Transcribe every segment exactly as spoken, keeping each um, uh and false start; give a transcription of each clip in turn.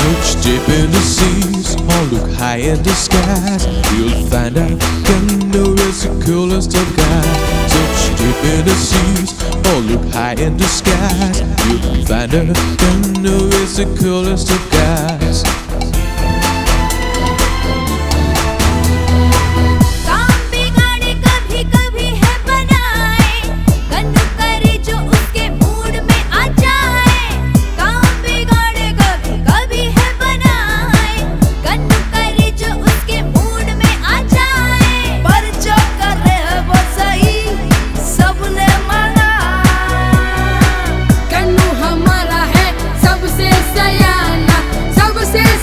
Search deep in the seas or look high in the skies, you'll find out Ganu is the coolest of guys. Search deep in the seas or look high in the skies, you'll find out Ganu is the coolest of guys. सबसे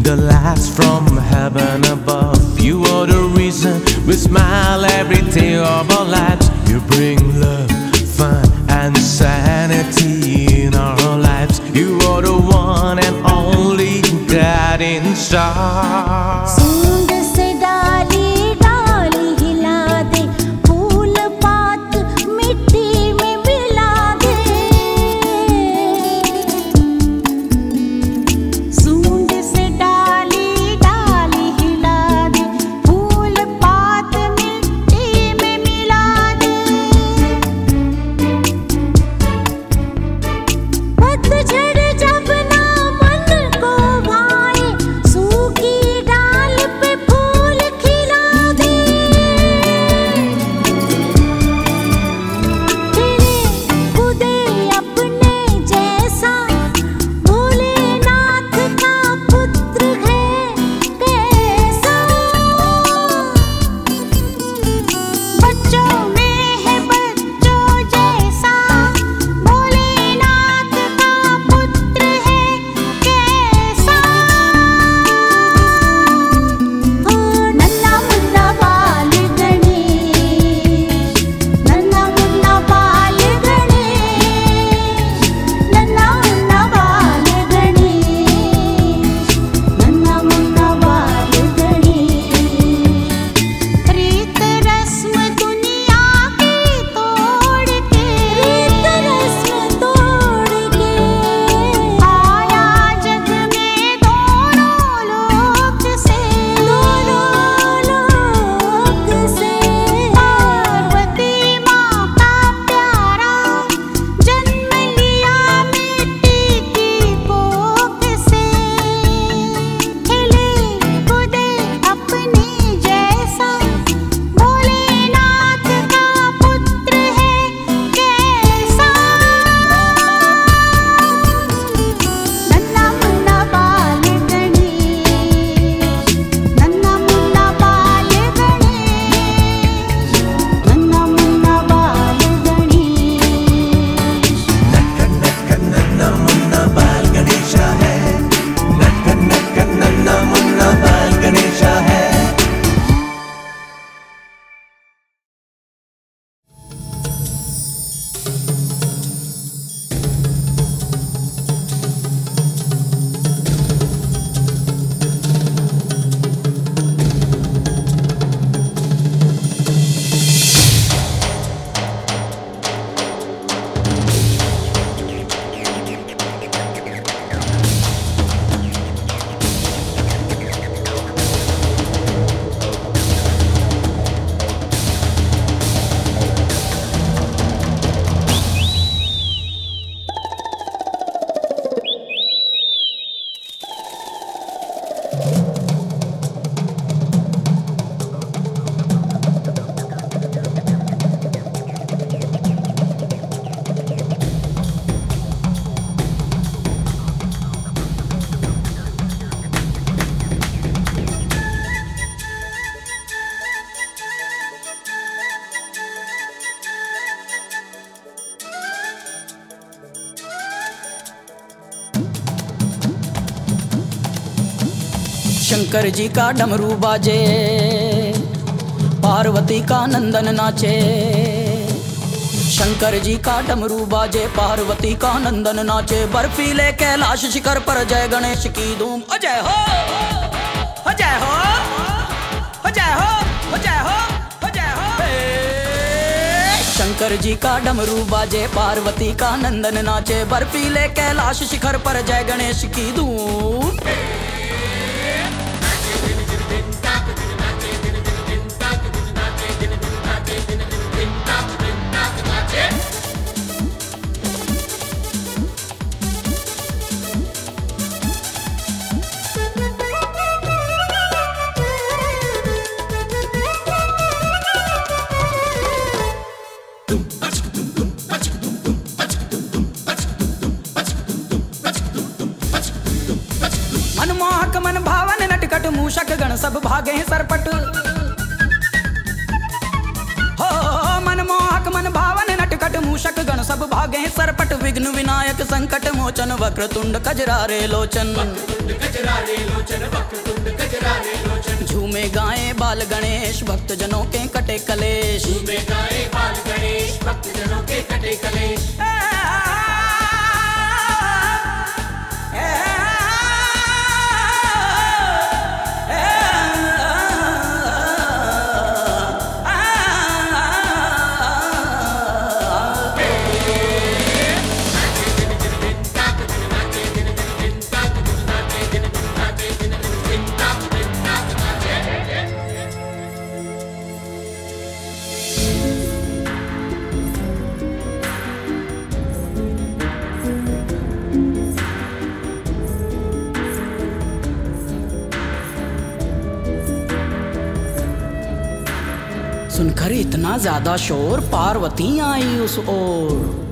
the lights from heaven above. You are the reason we smile every day of our lives. You bring love, fun and sanity in our lives. You are the one and only guiding star. Shankar ji का डमरू बाजे, पार्वती का नंदन नाचे। शंकर जी का डमरू बाजे, पार्वती का नंदन नाचे। बर्फीले कैलाश शिखर पर जय गणेश की धूम। अजय हो, अजय हो, अजय हो, अजय हो, अजय हो। शंकर जी का डमरू बाजे, पार्वती का नंदन नाचे। बर्फीले कैलाश शिखर पर जय गणेश की धूम। मनमोहक मन भावन नटखट मूषक गण सब भागे हैं सरपट। हो मनमोहक मन भावन नटखट मूषक गण सब भागे सरपट विघ्न विनायक संकट मोचन वक्रतुंड खजरारे लोचन झूमे गाए बाल गणेश भक्त जनों के कटे कलेश झूमे गाए बाल गणेश भक्त जनों के कटे कलेश। सुनकर इतना ज्यादा शोर पार्वती आई उस ओर।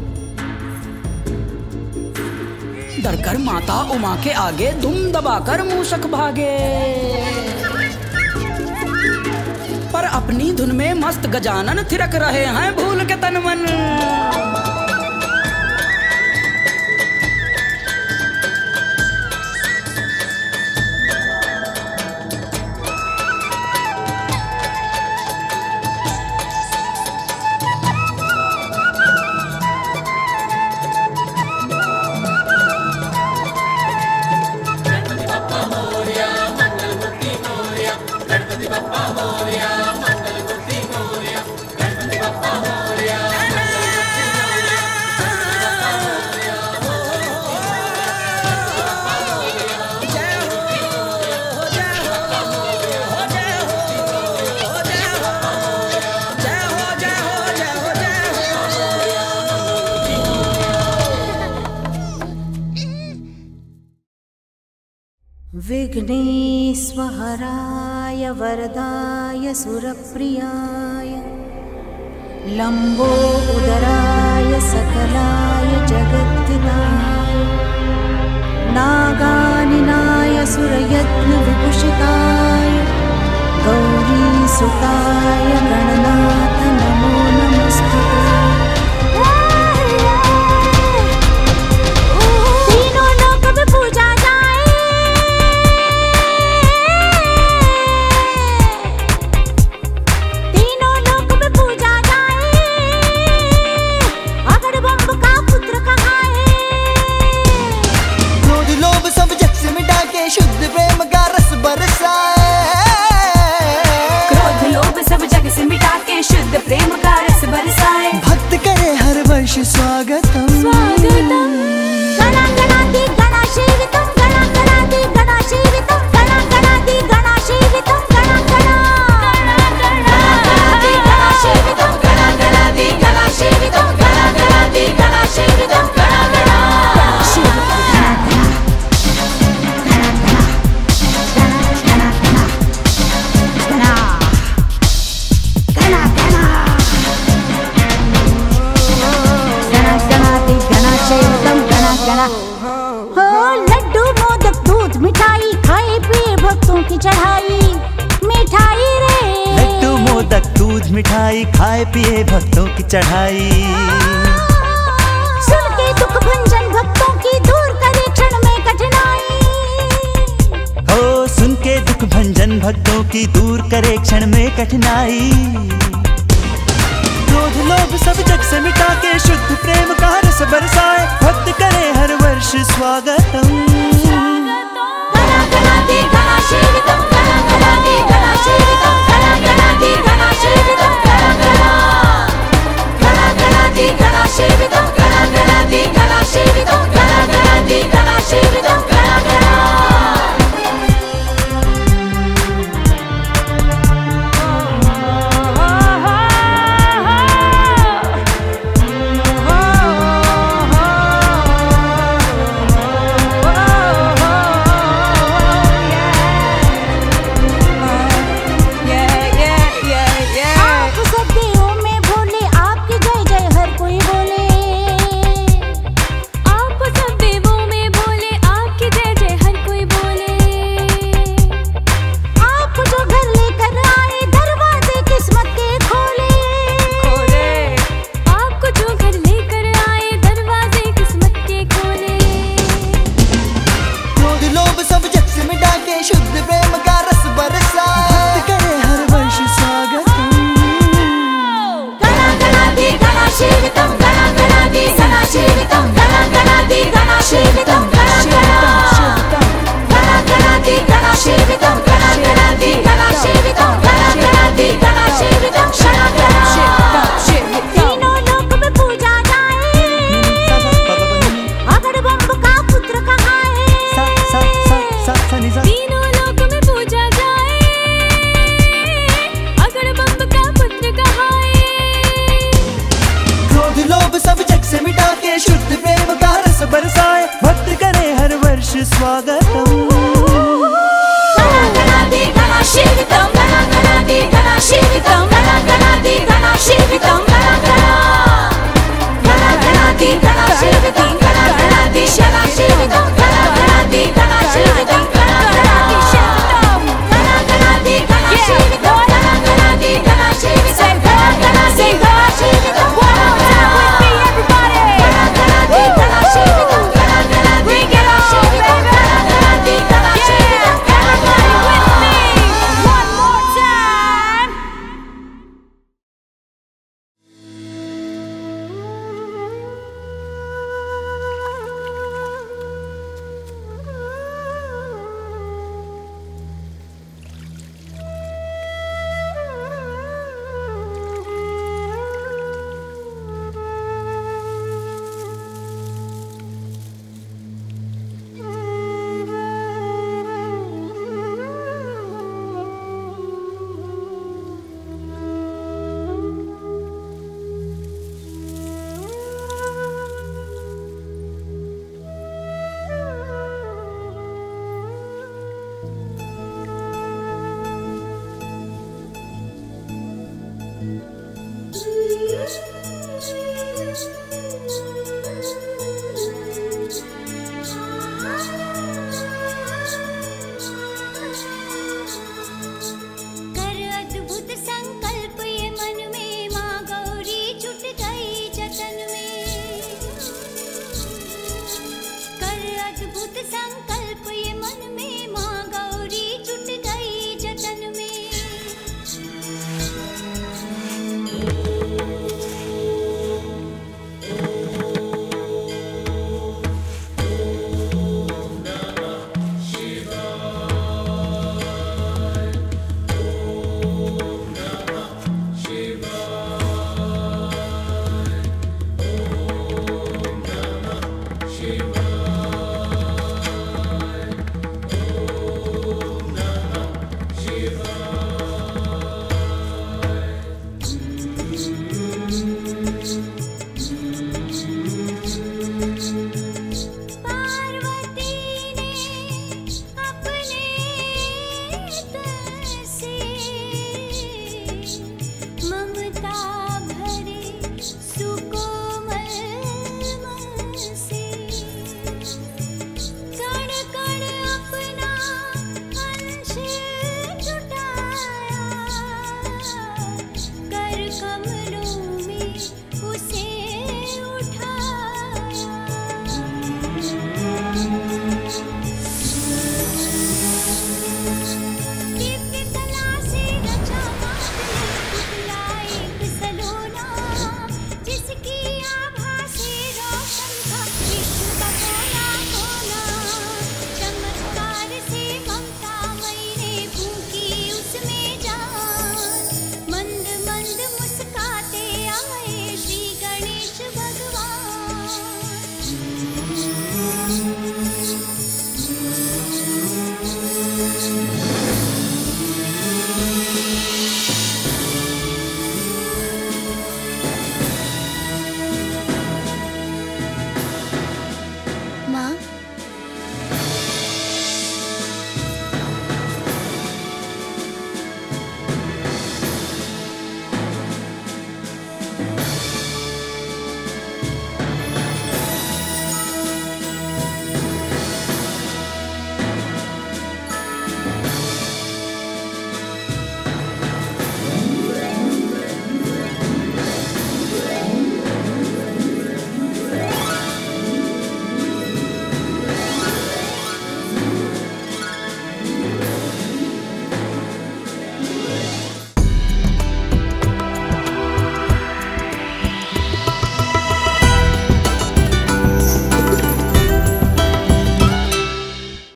डरकर माता उमा के आगे दुम दबाकर मूषक भागे, पर अपनी धुन में मस्त गजानन थिरक रहे हैं भूल के तन मन। विघ्नेश्वराय वरदाय सुरप्रियाय लंबोदराय सकलाय जगद्धिताय नागानिनाय सुरयत्न विभूषिताय गौरीसुताय गणनाथ नमो नमस्ते। तीनों लोक में पूजा शुद्ध प्रेम का रस बरसाए, क्रोध लोभ सब जग से मिटा के शुद्ध प्रेम का रस बरसाए। भक्त करे हर वर्ष स्वागतम स्वागतम। गणा गणाति गणासेवितम गणा गणाति गणासेवितम गणा गणाति गणासेवितम गणा गणा गणाति गणासेवितम गणा गणाति गणासेवितम गणा गणाति गणासेवितम गणा गणा। हो लड्डू मोदक दूध मिठाई खाए पिए भक्तों की चढ़ाई मिठाई रे। लड्डू मोदक दूध मिठाई खाए पिए भक्तों की चढ़ाई। सुन के दुख भंजन भक्तों की दूर करे क्षण में कठिनाई। हो सुन के दुख भंजन भक्तों की दूर करे क्षण में कठिनाई। क्रोध लोभ सब जग से मिटा के शुद्ध प्रेम का रस बरसाए। भक्त करे हर वर्ष स्वागत